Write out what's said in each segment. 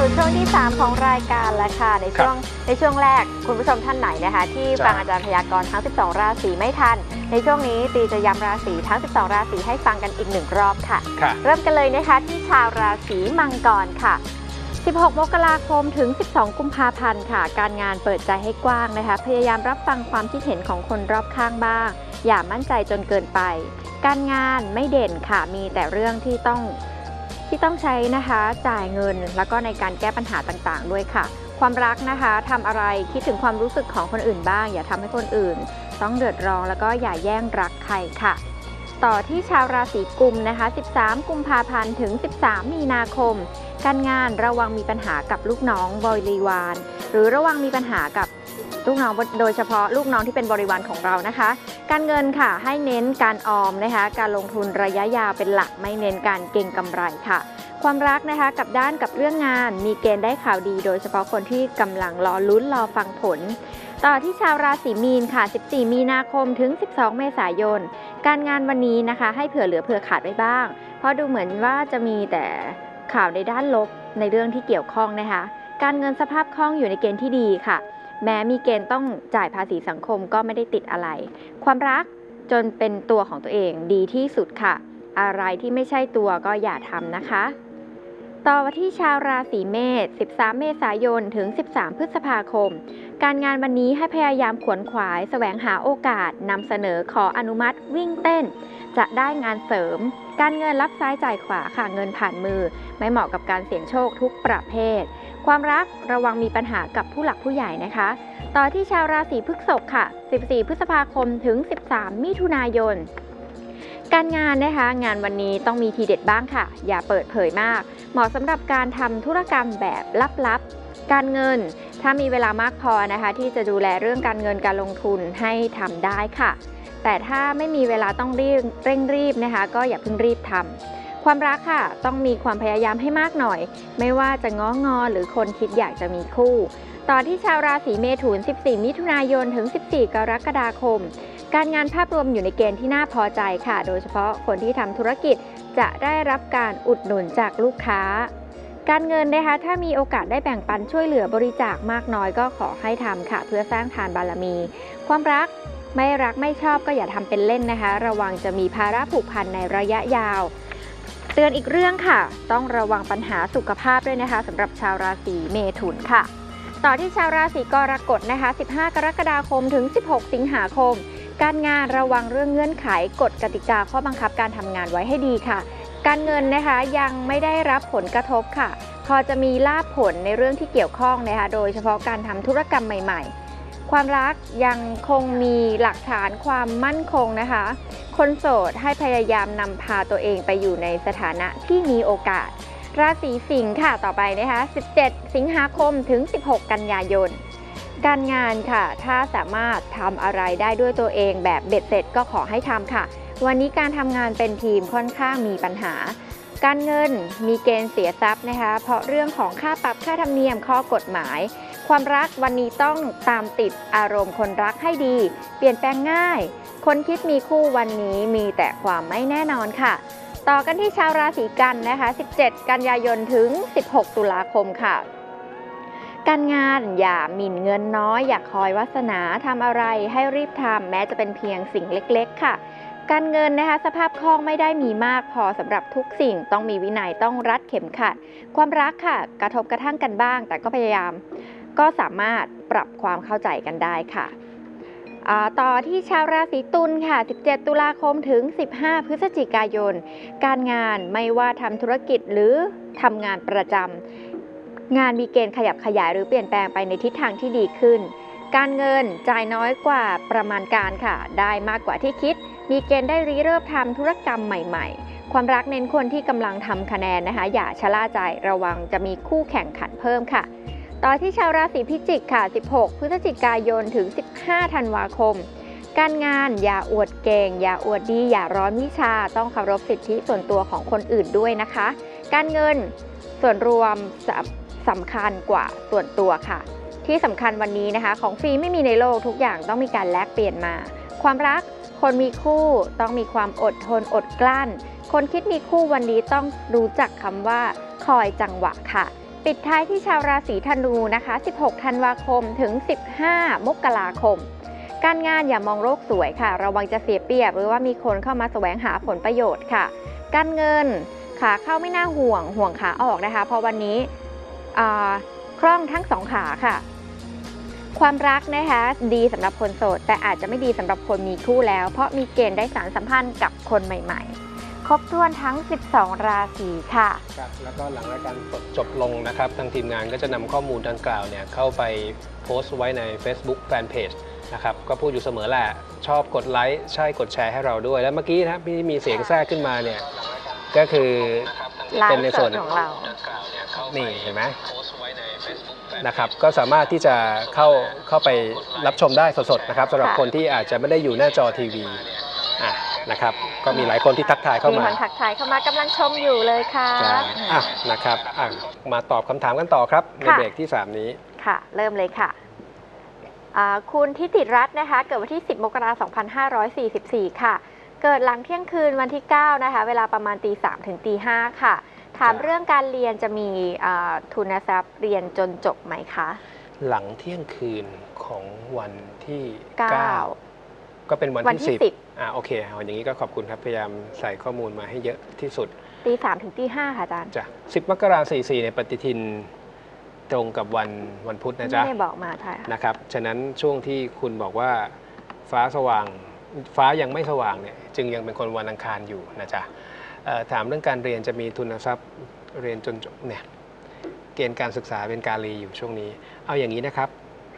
สู่ช่วงที่3ของรายการแล้วค่ะในช่วงแรกคุณผู้ชมท่านไหนนะคะที่ฟังอาจารย์พยากรณ์ทั้ง12ราศีไม่ทันในช่วงนี้ตีจะย้ำราศีทั้ง12ราศีให้ฟังกันอีก1รอบค่ะเริ่มกันเลยนะคะที่ชาวราศีมังกรค่ะ16 มกราคมถึง 12 กุมภาพันธ์ค่ะการงานเปิดใจให้กว้างนะคะพยายามรับฟังความคิดเห็นของคนรอบข้างบ้างอย่ามั่นใจจนเกินไปการงานไม่เด่นค่ะมีแต่เรื่องที่ต้องใช้นะคะจ่ายเงินแล้วก็ในการแก้ปัญหาต่างๆด้วยค่ะความรักนะคะทำอะไรคิดถึงความรู้สึกของคนอื่นบ้างอย่าทำให้คนอื่นต้องเดือดร้อนแล้วก็อย่าแย่งรักใครค่ะต่อที่ชาวราศีกุมนะคะ13 กุมภาพันธ์ถึง 13 มีนาคมการงานระวังมีปัญหากับลูกน้องบริวารหรือระวังมีปัญหากับลูกน้องโดยเฉพาะลูกน้องที่เป็นบริวารของเรานะคะการเงินค่ะให้เน้นการออมนะคะการลงทุนระยะยาวเป็นหลักไม่เน้นการเก็งกำไรค่ะความรักนะคะกับเรื่องงานมีเกณฑ์ได้ข่าวดีโดยเฉพาะคนที่กำลังรอลุ้นรอฟังผลต่อที่ชาวราศีมีนค่ะ14 มีนาคมถึง 12 เมษายนการงานวันนี้นะคะให้เผื่อเหลือเผื่อขาดไว้บ้างเพราะดูเหมือนว่าจะมีแต่ข่าวในด้านลบในเรื่องที่เกี่ยวข้องนะคะการเงินสภาพคล่องอยู่ในเกณฑ์ที่ดีค่ะแม้มีเกณฑ์ต้องจ่ายภาษีสังคมก็ไม่ได้ติดอะไรความรักจนเป็นตัวของตัวเองดีที่สุดค่ะอะไรที่ไม่ใช่ตัวก็อย่าทำนะคะต่อที่ชาวราศีเมษ13 เมษายนถึง 13 พฤษภาคมการงานวันนี้ให้พยายามขวนขวายแสวงหาโอกาสนำเสนอขออนุมัติวิ่งเต้นจะได้งานเสริมการเงินรับซ้ายจ่ายขวาค่ะเงินผ่านมือไม่เหมาะกับการเสี่ยงโชคทุกประเภทความรักระวังมีปัญหากับผู้หลักผู้ใหญ่นะคะต่อที่ชาวราศีพฤษภค่ะ14 พฤษภาคมถึง 13 มิถุนายนการงานนะคะงานวันนี้ต้องมีทีเด็ดบ้างค่ะอย่าเปิดเผยมากเหมาะสำหรับการทำธุรกรรมแบบลับๆการเงินถ้ามีเวลามากพอนะคะที่จะดูแลเรื่องการเงินการลงทุนให้ทำได้ค่ะแต่ถ้าไม่มีเวลาต้องเร่งรีบนะคะก็อย่าเพิ่งรีบทำความรักค่ะต้องมีความพยายามให้มากหน่อยไม่ว่าจะง้องอหรือคนคิดอยากจะมีคู่ต่อที่ชาวราศีเมถุน14 มิถุนายนถึง 14 กรกฎาคมการงานภาพรวมอยู่ในเกณฑ์ที่น่าพอใจค่ะโดยเฉพาะคนที่ทำธุรกิจจะได้รับการอุดหนุนจากลูกค้าการเงินนะคะถ้ามีโอกาสได้แบ่งปันช่วยเหลือบริจาคมากน้อยก็ขอให้ทำค่ะเพื่อสร้างทานบารมีความรักไม่รักไม่ชอบก็อย่าทำเป็นเล่นนะคะระวังจะมีภาระผูกพันในระยะยาวเตือนอีกเรื่องค่ะต้องระวังปัญหาสุขภาพด้วยนะคะสำหรับชาวราศีเมถุนค่ะต่อที่ชาวราศีกรกฎนะคะ15 กรกฎาคมถึง 16 สิงหาคมการงานระวังเรื่องเงื่อนไขกฎกติกาข้อบังคับการทำงานไว้ให้ดีค่ะการเงินนะคะยังไม่ได้รับผลกระทบค่ะพอจะมีลาภผลในเรื่องที่เกี่ยวข้องนะคะโดยเฉพาะการทำธุรกรรมใหม่ๆความรักยังคงมีหลักฐานความมั่นคงนะคะคนโสดให้พยายามนำพาตัวเองไปอยู่ในสถานะที่มีโอกาสราศีสิงค์ค่ะต่อไปนะคะ17 สิงหาคมถึง 16 กันยายนการงานค่ะถ้าสามารถทำอะไรได้ด้วยตัวเองแบบเบ็ดเสร็จก็ขอให้ทำค่ะวันนี้การทำงานเป็นทีมค่อนข้างมีปัญหาการเงินมีเกณฑ์เสียทรัพย์นะคะเพราะเรื่องของค่าปรับค่าธรรมเนียมข้อกฎหมายความรักวันนี้ต้องตามติดอารมณ์คนรักให้ดีเปลี่ยนแปลงง่ายคนคิดมีคู่วันนี้มีแต่ความไม่แน่นอนค่ะต่อกันที่ชาวราศีกันนะคะ17 กันยายนถึง 16 ตุลาคมค่ะการงานอย่าหมิ่นเงินน้อยอย่าคอยวาสนาทำอะไรให้รีบทำแม้จะเป็นเพียงสิ่งเล็กๆค่ะการเงินนะคะสภาพคล่องไม่ได้มีมากพอสำหรับทุกสิ่งต้องมีวินัยต้องรัดเข็มขัดความรักค่ะกระทบกระทั่งกันบ้างแต่ก็พยายามก็สามารถปรับความเข้าใจกันได้ค่ะต่อที่ชาวราศีตุลค่ะ17 ตุลาคมถึง 15 พฤศจิกายนการงานไม่ว่าทำธุรกิจหรือทำงานประจำงานมีเกณฑ์ขยับขยายหรือเปลี่ยนแปลงไปในทิศทางที่ดีขึ้นการเงินจ่ายน้อยกว่าประมาณการค่ะได้มากกว่าที่คิดมีเกณฑ์ได้ริเริ่มทำธุรกรรมใหม่ๆความรักเน้นคนที่กำลังทำคะแนนนะคะอย่าชะล่าใจระวังจะมีคู่แข่งขันเพิ่มค่ะต่อที่ชาวราศีพิจิกค่ะ16 พฤศจิกายนถึง 15 ธันวาคมการงานอย่าอวดเก่งอย่าอวดดีอย่าร้อนวิชาต้องเคารพสิทธิส่วนตัวของคนอื่นด้วยนะคะการเงินส่วนรวมสำคัญกว่าส่วนตัวค่ะที่สำคัญวันนี้นะคะของฟรีไม่มีในโลกทุกอย่างต้องมีการแลกเปลี่ยนมาความรักคนมีคู่ต้องมีความอดทนอดกลั้นคนคิดมีคู่วันนี้ต้องรู้จักคำว่าคอยจังหวะค่ะปิดท้ายที่ชาวราศีธนูนะคะ 16 ธันวาคมถึง 15 มกราคม การงานอย่ามองโลกสวยค่ะ ระวังจะเสียเปรียบหรือว่ามีคนเข้ามาแสวงหาผลประโยชน์ค่ะ การเงินขาเข้าไม่น่าห่วงขาออกนะคะ เพราะวันนี้คล่องทั้งสองขาค่ะ ความรักนะคะดีสำหรับคนโสดแต่อาจจะไม่ดีสำหรับคนมีคู่แล้วเพราะมีเกณฑ์ได้สานสัมพันธ์กับคนใหม่ๆ ครบถ้วนทั้ง 12 ราศีค่ะครับแล้วก็หลังรายการจบลงนะครับทางทีมงานก็จะนำข้อมูลดังกล่าวเนี่ยเข้าไปโพสต์ไว้ใน Facebook Fanpage นะครับก็พูดอยู่เสมอแหละชอบกดไลค์ใช่กดแชร์ให้เราด้วยแล้วเมื่อกี้นะครับที่มีเสียงแทรกขึ้นมาเนี่ยก็คือเป็นในส่วนของเรานี่เห็นไหมนะครับก็สามารถที่จะเข้าไปรับชมได้สดๆนะครับสำหรับคนที่อาจจะไม่ได้อยู่หน้าจอทีวีนะครับก็มีหลายคนที่ทักทายเข้ามาทักทายเข้ามากำลังชมอยู่เลยค่ะนะครับมาตอบคำถามกันต่อครับในเบรกที่3นี้ค่ะเริ่มเลยค่ะคุณทิติรัตน์นะคะเกิดวันที่ 10 มกราคม 2544 ค่ะเกิดหลังเที่ยงคืนวันที่ 9 นะคะเวลาประมาณตี 3 ถึงตี 5 ค่ะถามเรื่องการเรียนจะมีทุนทรัพย์เรียนจนจบไหมคะหลังเที่ยงคืนของวันที่ 9 ก็เป็นวันที่ 10โอเคอย่างนี้ก็ขอบคุณครับพยายามใส่ข้อมูลมาให้เยอะที่สุดตี 3 ถึงตี 5 ค่ะอาจารย์จ้ะ10 มกราคม 44ในปฏิทินตรงกับวันพุธนะจ๊ะไม่ได้บอกมาใช่นะครับฉะนั้นช่วงที่คุณบอกว่าฟ้าสว่างฟ้ายังไม่สว่างเนี่ยจึงยังเป็นคนวันอังคารอยู่นะจ๊ะถามเรื่องการเรียนจะมีทุนทรัพย์เรียนจนจบเนี่ยเกณฑ์การศึกษาเป็นกาลีอยู่ช่วงนี้เอาอย่างนี้นะครับ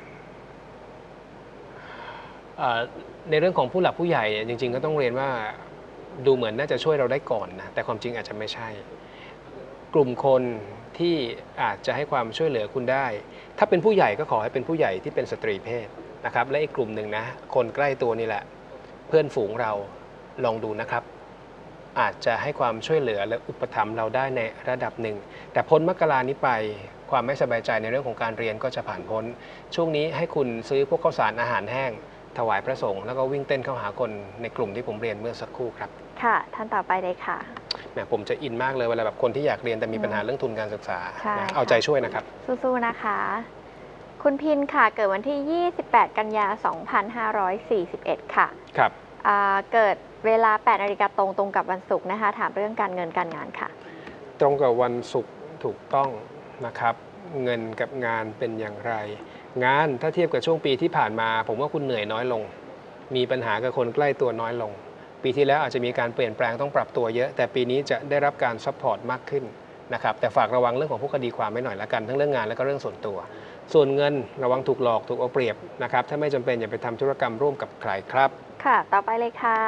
ในเรื่องของผู้หลักผู้ใหญ่จริงๆก็ต้องเรียนว่าดูเหมือนน่าจะช่วยเราได้ก่อนนะแต่ความจริงอาจจะไม่ใช่กลุ่มคนที่อาจจะให้ความช่วยเหลือคุณได้ถ้าเป็นผู้ใหญ่ก็ขอให้เป็นผู้ใหญ่ที่เป็นสตรีเพศนะครับและอีกกลุ่มหนึ่งนะคนใกล้ตัวนี่แหละเพื่อนฝูงเราลองดูนะครับอาจจะให้ความช่วยเหลือและอุปถัมภ์เราได้ในระดับหนึ่งแต่พ้นมกรานี้ไปความไม่สบายใจในเรื่องของการเรียนก็จะผ่านพ้นช่วงนี้ให้คุณซื้อพวกข้าวสารอาหารแห้งถวายพระสงฆ์แล้วก็วิ่งเต้นเข้าหาคนในกลุ่มที่ผมเรียนเมื่อสักครู่ครับค่ะท่านต่อไปเลยค่ะผมจะอินมากเลยเวลาแบบคนที่อยากเรียนแต่มีปัญหาเรื่องทุนการศึกษาเอาใจช่วยนะครับสู้ๆนะคะคุณพินค่ะเกิดวันที่ 28 กันยา 2541 ค่ะครับเกิดเวลา 8 นาฬิกาตรงกับวันศุกร์นะคะถามเรื่องการเงินการงานค่ะตรงกับวันศุกร์ถูกต้องนะครับเงินกับงานเป็นอย่างไร งานถ้าเทียบกับช่วงปีที่ผ่านมาผมว่าคุณเหนื่อยน้อยลงมีปัญหากับคนใกล้ตัวน้อยลงปีที่แล้วอาจจะมีการเปลี่ยนแปลงต้องปรับตัวเยอะแต่ปีนี้จะได้รับการซัพพอร์ตมากขึ้นนะครับแต่ฝากระวังเรื่องของพวกคดีความไม่หน่อยละกันทั้งเรื่องงานและก็เรื่องส่วนตัวส่วนเงินระวังถูกหลอกถูกเอาเปรียบนะครับถ้าไม่จำเป็นอย่าไปทำธุรกรรมร่วมกับใครครับค่ะต่อไปเลยค่ะ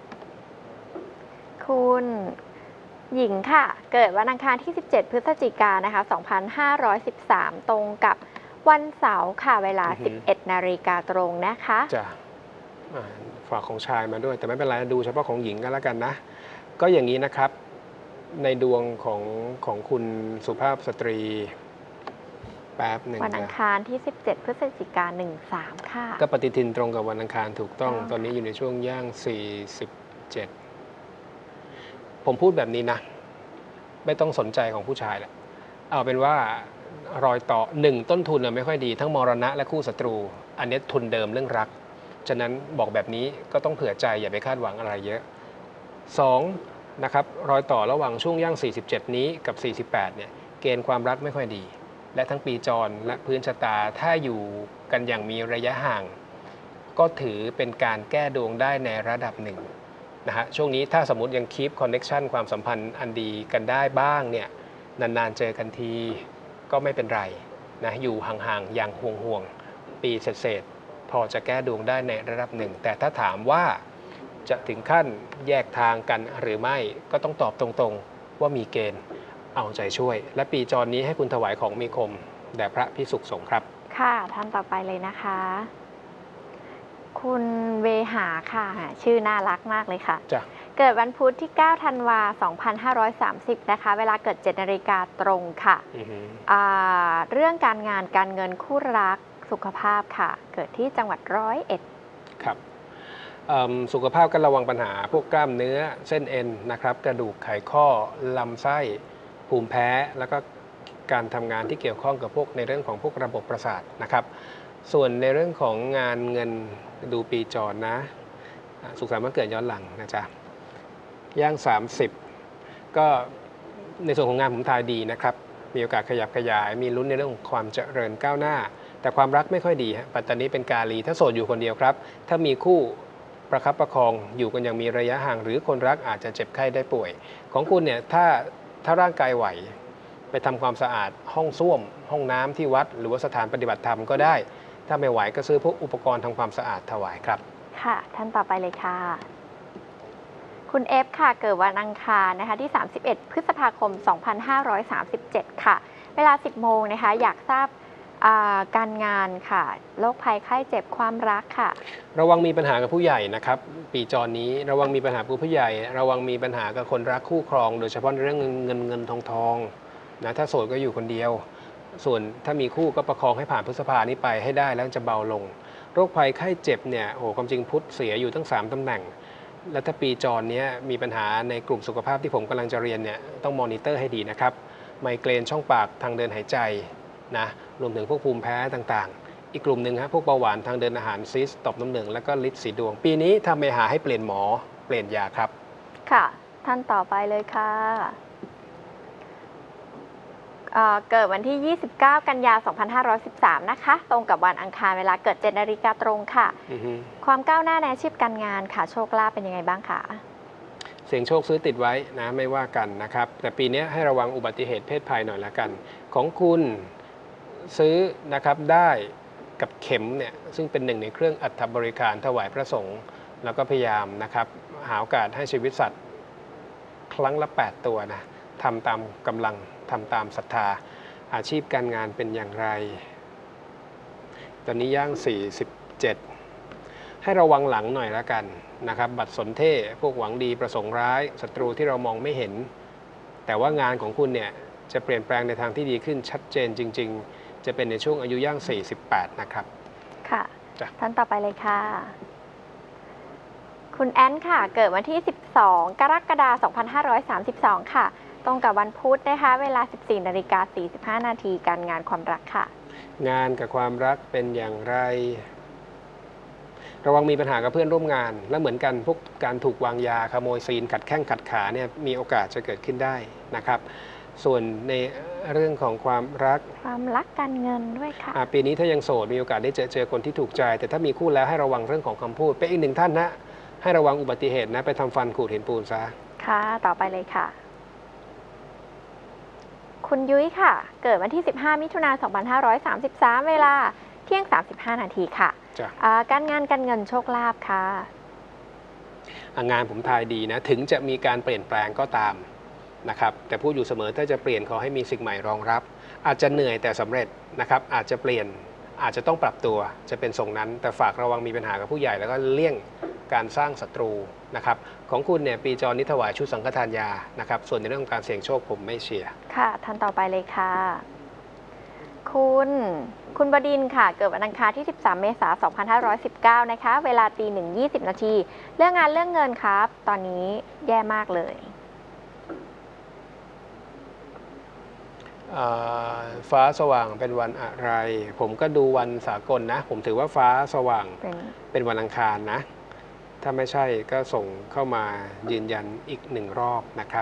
คุณหญิงค่ะเกิดวันอังคารที่ 17 พฤศจิกายนนะคะ 2513 ตรงกับวันเสาร์ค่ะเวลา 11 นาฬิกาตรงนะคะจ้ะฝากของชายมาด้วยแต่ไม่เป็นไรดูเฉพาะของหญิงก็แล้วกันนะก็อย่างนี้นะครับในดวงของคุณสุภาพสตรีแป๊บหนึ่งวันอังคารที่ 17 พฤศจิกายน 13 ค่ะก็ปฏิทินตรงกับวันอังคารถูกต้องตอนนี้อยู่ในช่วงย่าง 47ผมพูดแบบนี้นะไม่ต้องสนใจของผู้ชายแหละเอาเป็นว่ารอยต่อ1ต้นทุนไม่ค่อยดีทั้งมรณะและคู่ศัตรูอันนี้ทุนเดิมเรื่องรักฉะนั้นบอกแบบนี้ก็ต้องเผื่อใจอย่าไปคาดหวังอะไรเยอะ2นะครับรอยต่อระหว่างช่วงย่าง 47 นี้กับ 48 เนี่ยเกณฑ์ความรักไม่ค่อยดีและทั้งปีจรและพื้นชะตาถ้าอยู่กันอย่างมีระยะห่างก็ถือเป็นการแก้ดวงได้ในระดับหนึ่งนะฮะช่วงนี้ถ้าสมมติยังคีปคอนเนคชั่นความสัมพันธ์อันดีกันได้บ้างเนี่ยนานๆเจอกันทีก็ไม่เป็นไรนะอยู่ห่างๆอย่างห่วงๆปีเศษพอจะแก้ดวงได้ในระดับหนึ่งแต่ถ้าถามว่าจะถึงขั้นแยกทางกันหรือไม่ก็ต้องตอบตรงๆว่ามีเกณฑ์เอาใจช่วยและปีจรนี้ให้คุณถวายของมีคมแด่พระภิกษุสงฆ์ครับค่ะท่านต่อไปเลยนะคะคุณเวหาค่ะชื่อน่ารักมากเลยค่ะเกิดวันพุธที่ 9 ธันวาคม 2530 นะคะเวลาเกิด 7 นาฬิกาตรงค่ะเรื่องการงานการเงินคู่รักสุขภาพค่ะเกิดที่จังหวัด101 ครับสุขภาพก็ระวังปัญหาพวกกล้ามเนื้อเส้นเอ็นนะครับกระดูกไขข้อลำไส้ภูมิแพ้แล้วก็การทำงานที่เกี่ยวข้องกับพวกในเรื่องของพวกระบบประสาทนะครับส่วนในเรื่องของงานเงินดูปีจรนะสุขสันต์วันเกิดย้อนหลังนะจ๊ะย่าง30ก็ในส่วนของงานผมทายดีนะครับมีโอกาสขยับขยายมีลุ้นในเรื่องของความเจริญก้าวหน้าแต่ความรักไม่ค่อยดีฮะปัตตานีเป็นกาลีถ้าโสดอยู่คนเดียวครับถ้ามีคู่ประคับประคองอยู่กันอย่างมีระยะห่างหรือคนรักอาจจะเจ็บไข้ได้ป่วยของคุณเนี่ยถ้าร่างกายไหวไปทำความสะอาดห้องส้วมห้องน้ำที่วัดหรือว่าสถานปฏิบัติธรรมก็ได้ถ้าไม่ไหวก็ซื้อพวกอุปกรณ์ทำความสะอาดถวายครับค่ะท่านต่อไปเลยค่ะคุณเอฟค่ะเกิดวันอังคารนะคะที่31พฤษภาคม2537ค่ะเวลา10 โมงนะคะอยากทราบการงานค่ะโรคภัยไข้เจ็บความรักค่ะระวังมีปัญหากับผู้ใหญ่นะครับปีจรนี้ระวังมีปัญหากับผู้ใหญ่ระวังมีปัญหากับคนรักคู่ครองโดยเฉพาะในเรื่องเงินทองนะถ้าโสดก็อยู่คนเดียวส่วนถ้ามีคู่ก็ประคองให้ผ่านพฤษภานี้ไปให้ได้แล้วจะเบาลงโรคภัยไข้เจ็บเนี่ยโอ้ความจริงพุธเสียอยู่ตั้ง3 ตำแหน่งและถ้าปีจรนี้มีปัญหาในกลุ่มสุขภาพที่ผมกำลังจะเรียนเนี่ยต้องมอนิเตอร์ให้ดีนะครับไมเกรนช่องปากทางเดินหายใจนะรวมถึงพวกภูมิแพ้ต่างๆอีกกลุ่มหนึ่งฮะพวกเบาหวานทางเดินอาหารซิสต่อมน้ำเหลืองแล้วก็ลิดสีดวงปีนี้ทำไมหาให้เปลี่ยนหมอเปลี่ยนยาครับค่ะท่านต่อไปเลยค่ะเกิดวันที่ 29 กันยา 2513 นะคะตรงกับวันอังคารเวลาเกิด 7 นาฬิกาตรงค่ะความก้าวหน้าในอาชีพการงานค่ะโชคลาภเป็นยังไงบ้างคะเสี่ยงโชคซื้อติดไว้นะไม่ว่ากันนะครับแต่ปีนี้ให้ระวังอุบัติเหตุเพศภัยหน่อยละกันของคุณซื้อนะครับได้กับเข็มเนี่ยซึ่งเป็นหนึ่งในเครื่องอัฐบริการถวายพระสงฆ์แล้วก็พยายามนะครับหาโอกาสให้ชีวิตสัตว์ครั้งละ8 ตัวนะทำตามกำลังทำตามศรัทธาอาชีพการงานเป็นอย่างไรตอนนี้ย่าง47ให้ระวังหลังหน่อยละกันนะครับบัตรสนเทศพวกหวังดีประสงค์ร้ายศัตรูที่เรามองไม่เห็นแต่ว่างานของคุณเนี่ยจะเปลี่ยนแปลงในทางที่ดีขึ้นชัดเจนจริงๆจะเป็นในช่วงอายุย่าง48นะครับค่ะท่านต่อไปเลยค่ะคุณแอนค่ะเกิดวันที่12 กรกฎาคม 2532 ค่ะตรงกับวันพุธนะคะเวลา 14:45 นาทีการงานความรักค่ะงานกับความรักเป็นอย่างไรระวังมีปัญหากับเพื่อนร่วมงานและเหมือนกันพวกการถูกวางยาขโมยซีนขัดแข้งขัดขาเนี่ยมีโอกาสจะเกิดขึ้นได้นะครับส่วนในเรื่องของความรักการเงินด้วยค่ะปีนี้ถ้ายังโสดมีโอกาสได้เจอคนที่ถูกใจแต่ถ้ามีคู่แล้วให้ระวังเรื่องของคำพูดเป็นอีกหนึ่งท่านนะให้ระวังอุบัติเหตุนะไปทำฟันขูดหินปูนซะค่ะต่อไปเลยค่ะคุณยุ้ยค่ะเกิดวันที่15 มิถุนายน 2533 เวลาเที่ยง 35 นาทีค่ะการงานการเงินโชคลาภค่ะงานผมทายดีนะถึงจะมีการเปลี่ยนแปลงก็ตามนะครับแต่พูดอยู่เสมอถ้าจะเปลี่ยนขอให้มีสิ่งใหม่รองรับอาจจะเหนื่อยแต่สำเร็จนะครับอาจจะเปลี่ยนอาจจะต้องปรับตัวจะเป็นทรงนั้นแต่ฝากระวังมีปัญหากับผู้ใหญ่แล้วก็เลี่ยงการสร้างศัตรูนะครับของคุณเนี่ยปีจรนิถวายชุดสังฆทานยานะครับส่วนในเรื่องของการเสี่ยงโชคผมไม่เชียร์ค่ะท่านต่อไปเลยค่ะคุณบดินทร์ค่ะเกิดวันอังคารที่13 เมษายน 2519 นะคะเวลา 1:20 นาทีเรื่องงานเรื่องเงินครับตอนนี้แย่มากเลยฟ้าสว่างเป็นวันอะไรผมก็ดูวันสากลนะผมถือว่าฟ้าสว่างเป็นวันอังคารนะถ้าไม่ใช่ก็ส่งเข้ามายืนยันอีก1 รอบนะครับ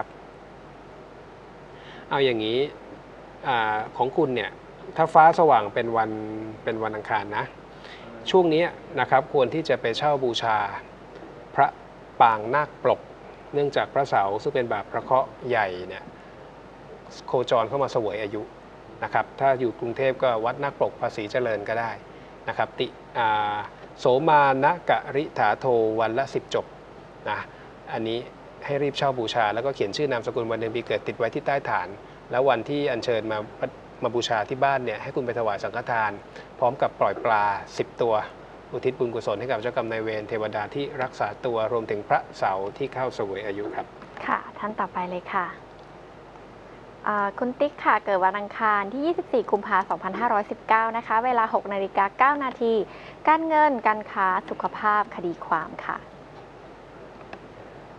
เอาอย่างนี้ของคุณเนี่ยถ้าฟ้าสว่างเป็นวันอังคารนะช่วงนี้นะครับควรที่จะไปเช่าบูชาพระปางนาคปลกเนื่องจากพระเสาร์ซึ่งเป็นแบบพระเคราะห์ใหญ่เนี่ยโคจรเข้ามาเสวยอายุนะครับถ้าอยู่กรุงเทพก็วัดนาคปลกภาษีเจริญก็ได้นะครับโสมานะกะริถาโทวันละ10 จบนะอันนี้ให้รีบเช่าบูชาแล้วก็เขียนชื่อนามสกุลวันเดือนปีเกิดติดไว้ที่ใต้ฐานแล้ววันที่อัญเชิญมาบูชาที่บ้านเนี่ยให้คุณไปถวายสังฆทานพร้อมกับปล่อยปลา10 ตัวอุทิศบุญกุศลให้กับเจ้ากรรมนายเวรเทวดาที่รักษาตัวรวมถึงพระเสาร์ที่เข้าเสวยอายุครับค่ะท่านต่อไปเลยค่ะคุณติ๊กค่ะเกิดวันอังคารที่ 24 กุมภาพันธ์ 2519 นะคะเวลา 6:09 นาทีการเงินการค้าสุขภาพคดีความค่ะ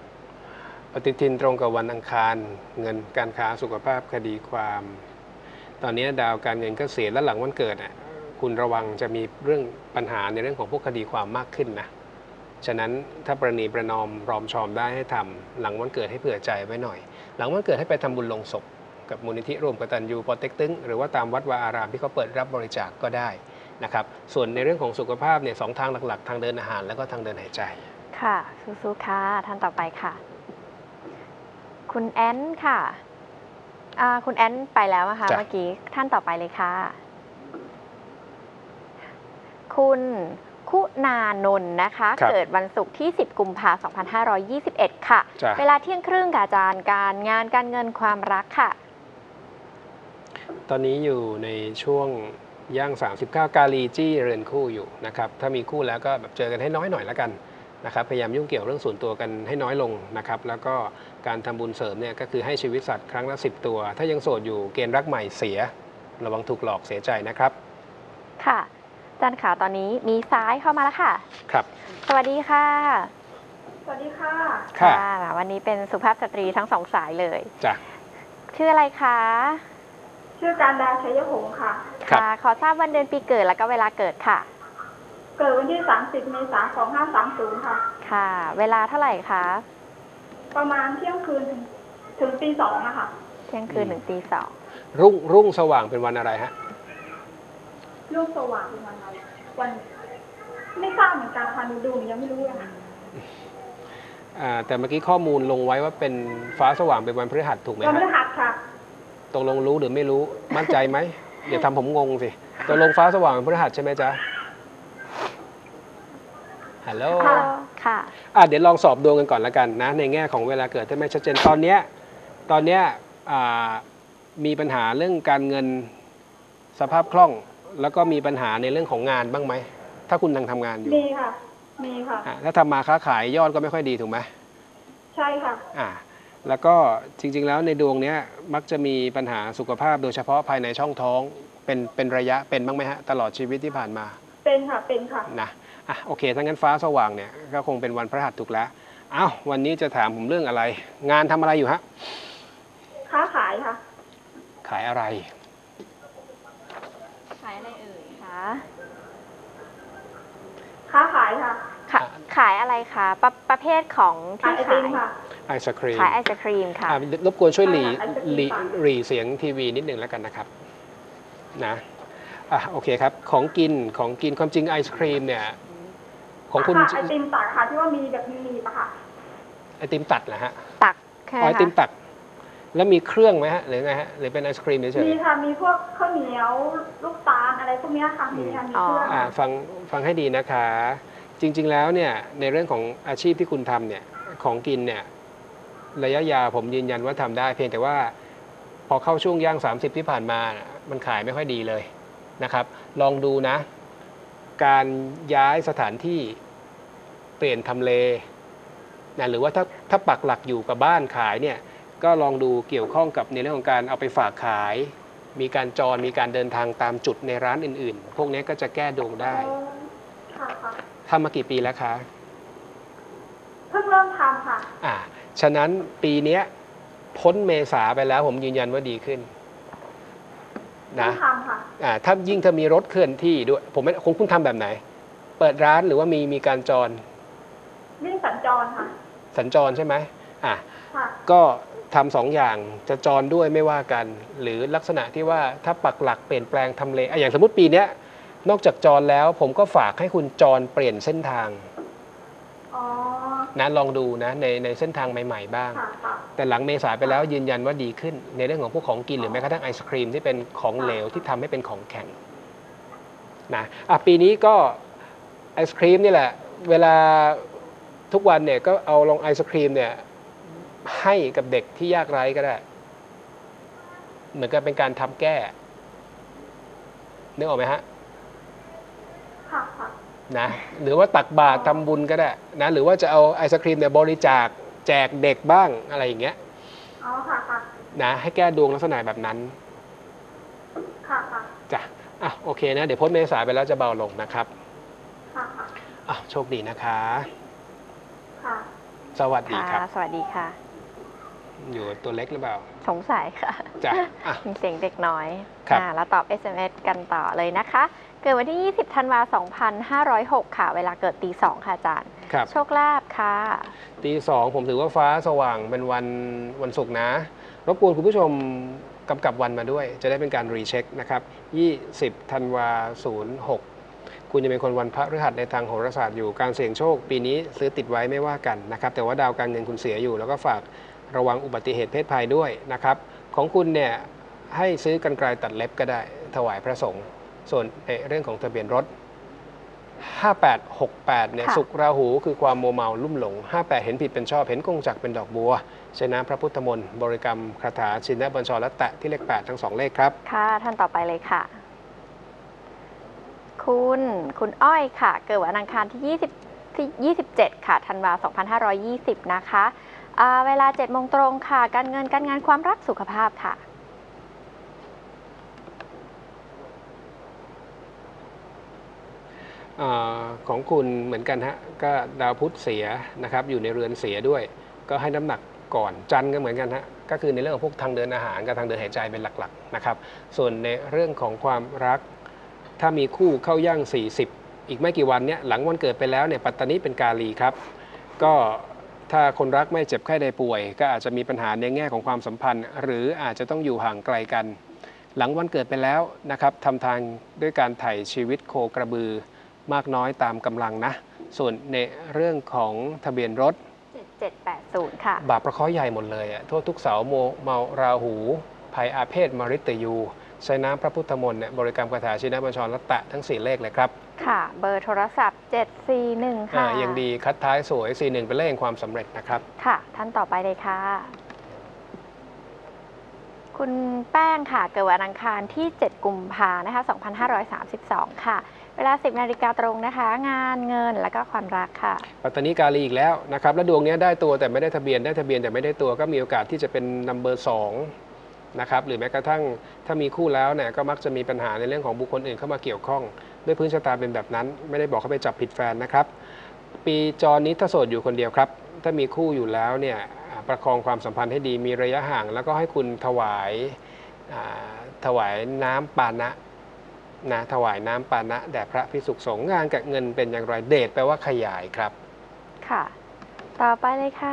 ปฏิทินตรงกับวันอังคารเงินการค้าสุขภาพคดีความตอนนี้ดาวการเงินก็เสียแล้วหลังวันเกิดอ่ะคุณระวังจะมีเรื่องปัญหาในเรื่องของพวกคดีความมากขึ้นนะฉะนั้นถ้าประนีประนอมรอมชอมได้ให้ทำหลังวันเกิดให้เผื่อใจไว้หน่อยหลังวันเกิดให้ไปทำบุญลงศพกับมูลนิธิร่วมกตัญญูปอเต็กตึงหรือว่าตามวัดวาอารามที่เขาเปิดรับบริจาคก็ได้นะครับส่วนในเรื่องของสุขภาพเนี่ย2 ทางหลักๆทางเดินอาหารแล้วก็ทางเดินหายใจค่ะสู้ๆค่ะท่านต่อไปค่ะคุณแอนค่ะคุณแอนไปแล้วนะคะเมื่อกี้ท่านต่อไปเลยค่ะคุณคุณานนท์นะคะเกิดวันศุกร์ที่10 กุมภาพันธ์ 2521 ค่ะเวลาเที่ยงครึ่งค่ะอาจารย์การงานการเงินความรักค่ะตอนนี้อยู่ในช่วงย่าง39กาลีจี้เรือนคู่อยู่นะครับถ้ามีคู่แล้วก็แบบเจอกันให้น้อยหน่อยแล้วกันนะครับพยายามยุ่งเกี่ยวเรื่องส่วนตัวกันให้น้อยลงนะครับแล้วก็การทำบุญเสริมเนี่ยก็คือให้ชีวิตสัตว์ครั้งละ10 ตัวถ้ายังโสดอยู่เกณฑ์รักใหม่เสียระวังถูกหลอกเสียใจนะครับค่ะอาจารย์ขาตอนนี้มีซ้ายเข้ามาแล้วค่ะครับสวัสดีค่ะสวัสดีค่ะค่ะวันนี้เป็นสุภาพสตรีทั้ง2 สายเลยจ้ะชื่ออะไรคะชื่อการดาชัยหงส์ค่ะค่ะขอทราบวันเดือนปีเกิดแล้วก็เวลาเกิดค่ะเกิดวันที่30 เมษายน 2530ค่ะค่ะเวลาเท่าไหร่คะประมาณเที่ยงคืนถึงตี 2นะคะเที่ยงคืนถึงตี 2 รุ่งสว่างเป็นวันอะไรฮะรุ่งสว่างเป็นวันอะไรวันไม่ทราบเหมือนกันค่ะดูยังไม่รู้เลยค่ะแต่เมื่อกี้ข้อมูลลงไว้ว่าเป็นฟ้าสว่างเป็นวันพฤหัสถูกไหมฮะวันพฤหัสค่ะตกลงรู้หรือไม่รู้มั่นใจไหมอย่าทำผมงงสิตกลงฟ้าสว่างเป็นพฤหัสใช่ไหมจ๊ะฮัลโหลค่ะเดี๋ยวลองสอบดวงกันก่อนละกันนะในแง่ของเวลาเกิดถ้าไม่ชัดเจนตอนเนี้ยมีปัญหาเรื่องการเงินสภาพคล่องแล้วก็มีปัญหาในเรื่องของงานบ้างไหมถ้าคุณทำงานอยู่มีค่ะถ้าทำมาค้าขายยอดก็ไม่ค่อยดีถูกไหมใช่ค่ะแล้วก็จริงๆแล้วในดวงนี้มักจะมีปัญหาสุขภาพโดยเฉพาะภายในช่องท้องเป็นระยะเป็นบ้างไหมฮะตลอดชีวิตที่ผ่านมาเป็นค่ะนะโอเคถ้างั้นฟ้าสว่างเนี่ยก็คงเป็นวันพฤหัสถูกแล้ววันนี้จะถามผมเรื่องอะไรงานทำอะไรอยู่ฮะค้าขายค่ะขายอะไรเอ่ยคะค้าขายค่ะขายอะไรคะประเภทของที่ขายไอศครีมขายไอศครีมค่ะรบกวนช่วยหลีเสียงทีวีนิดหนึ่งแล้วกันนะครับนะโอเคครับของกินความจริงไอศครีมเนี่ยของคุณไอติมตัดค่ะที่ว่ามีแบบมีปะค่ะไอติมตัดเหรอฮะตักค่ะไอติมตัดแล้วมีเครื่องไหมฮะหรือไงฮะหรือเป็นไอศครีมเฉยๆมีค่ะมีพวกข้าวเหนียวลูกตาลอะไรพวกนี้ค่ะมีเครื่องฟังให้ดีนะคะจริงๆแล้วเนี่ยในเรื่องของอาชีพที่คุณทำเนี่ยของกินเนี่ยระยะยาวผมยืนยันว่าทำได้เพียงแต่ว่าพอเข้าช่วงย่าง30ที่ผ่านมามันขายไม่ค่อยดีเลยนะครับลองดูนะการย้ายสถานที่เปลี่ยนทำเลนะหรือว่าถ้าปักหลักอยู่กับบ้านขายเนี่ยก็ลองดูเกี่ยวข้องกับในเรื่องของการเอาไปฝากขายมีการจรมีการเดินทางตามจุดในร้านอื่นๆพวกนี้ก็จะแก้ดวงได้ทำมากี่ปีแล้วคะเพิ่งเริ่มทำค่ะฉะนั้นปีนี้พ้นเมษาไปแล้วผมยืนยันว่าดีขึ้นนะถ้ามีรถเคลื่อนที่ด้วยคุณทำแบบไหนเปิดร้านหรือว่ามีการจรวิ่งสัญจรค่ะสัญจรใช่ไหมก็ทำ2 อย่างจะจรด้วยไม่ว่ากันหรือลักษณะที่ว่าถ้าปักหลักเปลี่ยนแปลงทำเลอย่างสมมติปีนี้นอกจากจรแล้วผมก็ฝากให้คุณจรเปลี่ยนเส้นทางนะลองดูนะในเส้นทางใหม่ๆบ้างแต่หลังเมษาไปแล้วยืนยันว่าดีขึ้นในเรื่องของพวกของกินหรือแม้กระทั่งไอศครีมที่เป็นของเหลวที่ทำให้เป็นของแข็งนะปีนี้ก็ไอศครีมนี่แหละเวลาทุกวันเนี่ยก็เอาลองไอศครีมเนี่ยให้กับเด็กที่ยากไร้ก็ได้เหมือนกับเป็นการทำแก้นึกออกไหมฮะนะหรือว่าตักบาตรทำบุญก็ได้นะหรือว่าจะเอาไอศครีมเนี่ยบริจาคแจกเด็กบ้างอะไรอย่างเงี้ยนะให้แก้ดวงลักษณะแบบนั้นจ้ะโอเคนะเดี๋ยวพ้นเมษาไปแล้วจะเบาลงนะครับโชคดีนะคะสวัสดีครับสวัสดีค่ะอยู่ตัวเล็กหรือเปล่าสงสัยค่ะจ้ะอ่ะเป็นเสียงเด็กน้อยครับแล้วตอบ SMS กันต่อเลยนะคะ เกิดวันที่ 20 ธันวาคม 2506 ค่ะ เวลาเกิดตี 2 ค่ะอาจารย์ครับโชคลาภค่ะตีสองผมถือว่าฟ้าสว่างเป็นวันศุกร์นะ รบกวนคุณผู้ชมกำกับวันมาด้วย จะได้เป็นการรีเช็คนะครับ 20 ธันวา06 คุณจะเป็นคนวันพฤหัสในทางโหราศาสตร์อยู่การเสี่ยงโชค ปีนี้ซื้อติดไว้ไม่ว่ากันนะครับ แต่ว่าดาวการเงินคุณเสียอยู่ แล้วก็ฝากระวังอุบัติเหตุเพศภัยด้วยนะครับ ของคุณเนี่ยให้ซื้อกรรไกรตัดเล็บก็ได้ถวายพระสงฆ์ส่วนในเรื่องของทะเบียนรถ 5868 เนี่ยค่ะสุขราหูคือความมัวเมาลุ่มหลง 58 เห็นผิดเป็นชอบ เห็นกงจักรเป็นดอกบัวใช้น้ำพระพุทธมนต์บริกรรมคาถาชินบัญชรและแตะที่เลข 8 ทั้ง 2 เลขครับค่ะ ท่านต่อไปเลยค่ะ คุณอ้อยค่ะ เกิดวันอังคารที่ 27 ค่ะ ธันวาคม 2520 นะคะเวลา 7 โมงตรงค่ะ การเงินการงานความรักสุขภาพค่ะของคุณเหมือนกันฮะก็ดาวพุธเสียนะครับอยู่ในเรือนเสียด้วย ก็ให้น้ำหนักก่อนจันทร์ก็เหมือนกันฮะก็คือในเรื่องของพวกทางเดินอาหารกับทางเดินหายใจเป็นหลักๆนะครับส่วนในเรื่องของความรักถ้ามีคู่เข้าย่าง 40 อีกไม่กี่วันเนี่ยหลังวันเกิดไปแล้วเนี่ยปัตตานีเป็นกาลีครับก็ถ้าคนรักไม่เจ็บไข้ใดป่วย ก็อาจจะมีปัญหาในแง่ของความสัมพันธ์ หรืออาจจะต้องอยู่ห่างไกลกัน หลังวันเกิดไปแล้วนะครับทำทางด้วยการไถ่ชีวิตโคกระบือมากน้อยตามกำลังนะ ส่วนในเรื่องของทะเบียนรถ 7780 ค่ะบาปประเคราะห์ใหญ่หมดเลยอะโทษทุกเสาเมาราหู ภัยอาเพศมฤตยู ใช้น้ำพระพุทธมนต์เนี่ยบริกรรมคาถาชินบัญชรและแตะทั้ง 4 เลขเลยครับค่ะ เบอร์โทรศัพท์ 741 ค่ะยังดีคัดท้ายสวย 41 เป็นเลขแห่งความสำเร็จนะครับค่ะ ท่านต่อไปเลยค่ะ คุณแป้งค่ะ เกิดวันอังคารที่ 7 กุมภานะคะ 2532 ค่ะ เวลา 10 นาฬิกาตรงนะคะ งานเงินและก็ความรักค่ะปัตตานีกาลีอีกแล้วนะครับและดวงนี้ได้ตัวแต่ไม่ได้ทะเบียนได้ทะเบียนแต่ไม่ได้ตัวก็มีโอกาสที่จะเป็นนัมเบอร์2นะครับหรือแม้กระทั่งถ้ามีคู่แล้วเนี่ยก็มักจะมีปัญหาในเรื่องของบุคคลอื่นเข้ามาเกี่ยวข้องด้วยพื้นชะตาเป็นแบบนั้น ไม่ได้บอกเขาไปจับผิดแฟนนะครับปีจรนี้ถ้าโสดอยู่คนเดียวครับถ้ามีคู่อยู่แล้วเนี่ยประคองความสัมพันธ์ให้ดีมีระยะห่าง แล้วก็ให้คุณถวายน้ำปานะถวายน้ำปานะแด่พระภิกษุสงฆ์งานกับเงินเป็นอย่างไรเดชแปลว่าขยายครับค่ะ ต่อไปเลยค่ะ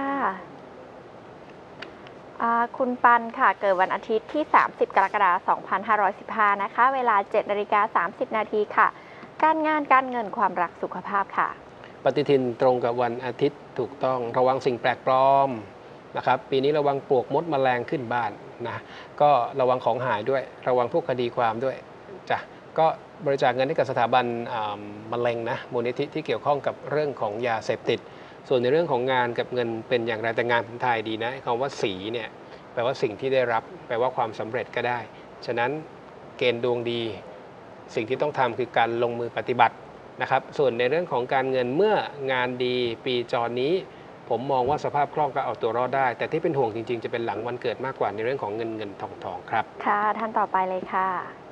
คุณปันค่ะ เกิดวันอาทิตย์ที่ 30 กรกฎาคม 2515 นะคะ เวลา 7 นาฬิกา 30 นาทีค่ะ การงานการเงินความรักสุขภาพค่ะปฏิทินตรงกับวันอาทิตย์ถูกต้องระวังสิ่งแปลกปลอมนะครับปีนี้ระวังปลวกมดแมลงขึ้นบ้านนะก็ระวังของหายด้วยระวังพวกคดีความด้วยจ้ะก็บริจาคเงินให้กับสถาบันมะเร็งนะมูลนิธิที่เกี่ยวข้องกับเรื่องของยาเสพติดส่วนในเรื่องของงานกับเงินเป็นอย่างไรแต่งานผมทายดีนะคำว่าสีเนี่ยแปลว่าสิ่งที่ได้รับแปลว่าความสำเร็จก็ได้ฉะนั้นเกณฑ์ดวงดีสิ่งที่ต้องทำคือการลงมือปฏิบัตินะครับส่วนในเรื่องของการเงินเมื่องานดีปีจรนี้ผมมองว่าสภาพคล่องก็เอาตัวรอดได้แต่ที่เป็นห่วงจริงๆจะเป็นหลังวันเกิดมากกว่าในเรื่องของเงินทองครับค่ะท่านต่อไปเลยค่ะ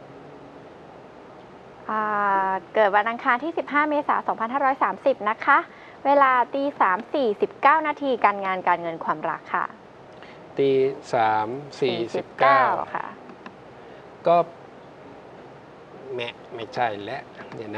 เกิดวันอังคารที่ 15 เมษายน 2530 นะคะ เวลาตี 3:49 นาทีการงานการเงินความรักค่ะตี 3:49 ค่ะก็ไม่ใช่แล้วเดี๋ยวนะ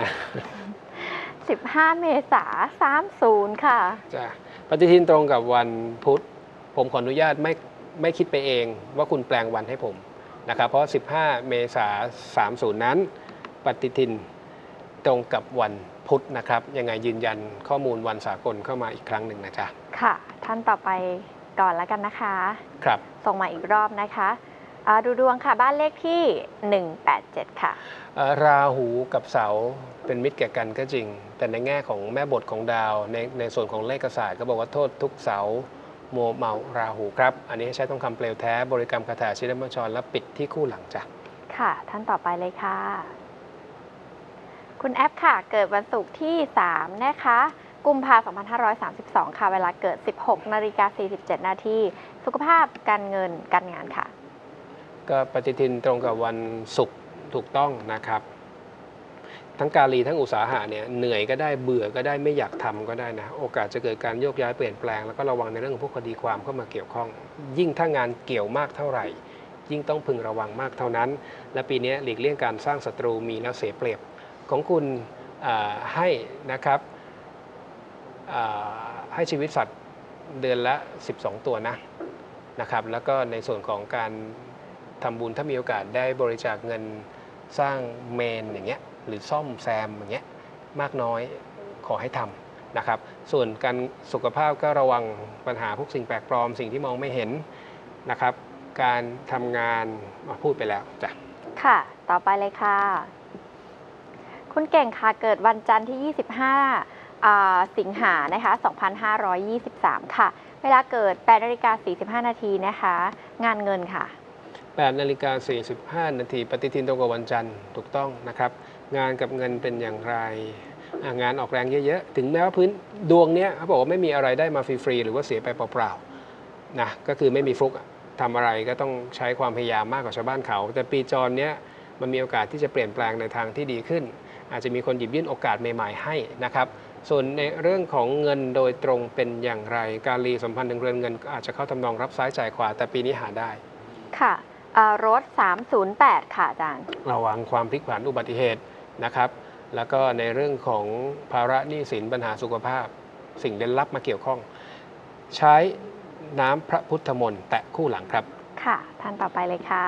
15 เมษายน 30 ค่ะจ้ะปฏิทินตรงกับวันพุธผมขออนุญาตไม่คิดไปเองว่าคุณแปลงวันให้ผมนะครับเพราะ 15 เมษายน 30 นั้นปฏิทินตรงกับวันพุธนะครับยังไงยืนยันข้อมูลวันสากลเข้ามาอีกครั้งหนึ่งนะจ๊ะค่ะท่านต่อไปก่อนแล้วกันนะคะครับส่งมาอีกรอบนะคะดูดวงค่ะบ้านเลขที่ 187 ค่ะราหูกับเสาเป็นมิตรแก่กันก็จริงแต่ในแง่ของแม่บทของดาวในส่วนของเลขศาสตร์ก็บอกว่าโทษทุกเสาโมเมาราหูครับอันนี้ใช้ทองคำเปลวแท้บริกรรมคาถาชินบัญชรและปิดที่คู่หลังจ้ะค่ะท่านต่อไปเลยค่ะคุณแอปค่ะเกิดวันศุกร์ที่ 3 นะคะกุมภาพันธ์ 2532 ค่ะเวลาเกิด 16:47 นาทีสุขภาพการเงินการงานค่ะก็ปฏิทินตรงกับวันศุกร์ถูกต้องนะครับทั้งกาลีทั้งอุตสาหะเนี่ยเหนื่อยก็ได้เบื่อก็ได้ไม่อยากทำก็ได้นะโอกาสจะเกิดการโยกย้ายเปลี่ยนแปลงแล้วก็ระวังในเรื่องของพวกคดีความเข้ามาเกี่ยวข้อง ยิ่งถ้างานเกี่ยวมากเท่าไหร่ ยิ่งต้องพึงระวังมากเท่านั้น และปีนี้หลีกเลี่ยงการสร้างศัตรูมีแล้วเสียเปรียบของคุณให้นะครับให้ชีวิตสัตว์เดือนละ12 ตัวนะครับแล้วก็ในส่วนของการทำบุญถ้ามีโอกาสได้บริจาคเงินสร้างเมนอย่างเงี้ยหรือซ่อมแซมอย่างเงี้ยมากน้อยขอให้ทำนะครับส่วนการสุขภาพก็ระวังปัญหาพวกสิ่งแปลกปลอมสิ่งที่มองไม่เห็นนะครับการทำงานพูดไปแล้วจ้ะค่ะต่อไปเลยค่ะคุณเก่งค่ะเกิดวันจันทร์ที่ 25 สิงหานะคะ 2523 ค่ะเวลาเกิด 8:45 นาทีนะคะงานเงินค่ะ 8:45 นาทีปฏิทินตรงกับวันจันทร์ถูกต้องนะครับงานกับเงินเป็นอย่างไรงานออกแรงเยอะๆถึงแม้ว่าพื้นดวงเนี้ยเขาบอกว่าไม่มีอะไรได้มาฟรีๆหรือว่าเสียไปเปล่าๆนะก็คือไม่มีฟลุกทำอะไรก็ต้องใช้ความพยายามมากกว่าชาวบ้านเขาแต่ปีจรเนี้ยมันมีโอกาสที่จะเปลี่ยนแปลงในทางที่ดีขึ้นอาจจะมีคนหยิบยื่นโอกาสใหม่ๆให้นะครับส่วนในเรื่องของเงินโดยตรงเป็นอย่างไรการรีสัมพันธ์ถึงเรือนเงินก็อาจจะเข้าทำนองรับซ้ายจ่ายขวาแต่ปีนี้หาได้ค่ะรถ 308 ค่ะอาจารย์ระวังความพลิกผันอุบัติเหตุนะครับแล้วก็ในเรื่องของภาระหนี้สินปัญหาสุขภาพสิ่งเร้นลับมาเกี่ยวข้องใช้น้ำพระพุทธมนต์แตะคู่หลังครับค่ะท่านต่อไปเลยค่ะ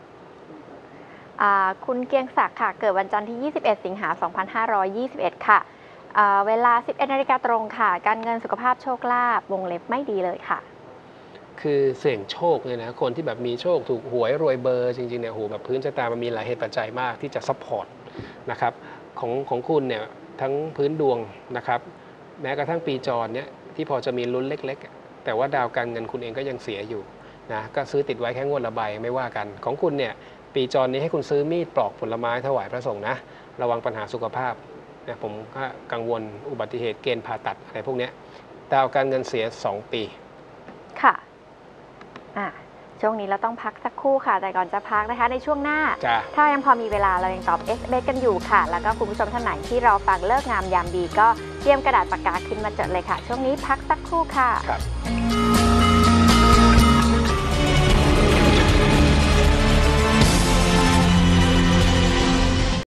คุณเกียงศักดิ์ค่ะเกิดวันจันทร์ที่ 21 สิงหาคม 2521 ค่ะเวลา 11 นาฬิกาตรงค่ะการเงินสุขภาพโชคลาภวงเล็บไม่ดีเลยค่ะคือเสี่ยงโชคเนี่ยนะคนที่แบบมีโชคถูกหวยรวยเบอร์จริงๆเนี่ยโหแบบพื้นชะตามันมีหลายเหตุปัจจัยมากที่จะซัพพอร์ตนะครับของคุณเนี่ยทั้งพื้นดวงนะครับแม้กระทั่งปีจรเนี่ยที่พอจะมีลุ้นเล็กๆแต่ว่าดาวการเงินคุณเองก็ยังเสียอยู่นะก็ซื้อติดไว้แค่งวดละใบไม่ว่ากันของคุณเนี่ยปีจรนี้ให้คุณซื้อมีดปลอกผลไม้ถวายพระสงฆ์นะระวังปัญหาสุขภาพเนี่ยผมก็กังวลอุบัติเหตุเกณฑ์ผ่าตัดอะไรพวกนี้ดาวการเงินเสีย2 ปีค่ะช่วงนี้เราต้องพักสักครู่ค่ะแต่ก่อนจะพักนะคะในช่วงหน้าถ้ายังพอมีเวลาเรายังตอบ SMS กันอยู่ค่ะแล้วก็คุณผู้ชมท่านไหนที่เราฟังเลิกงามยามดีก็เตรียมกระดาษปากกาขึ้นมาจดเลยค่ะช่วงนี้พักสักครู่ค่ะครับ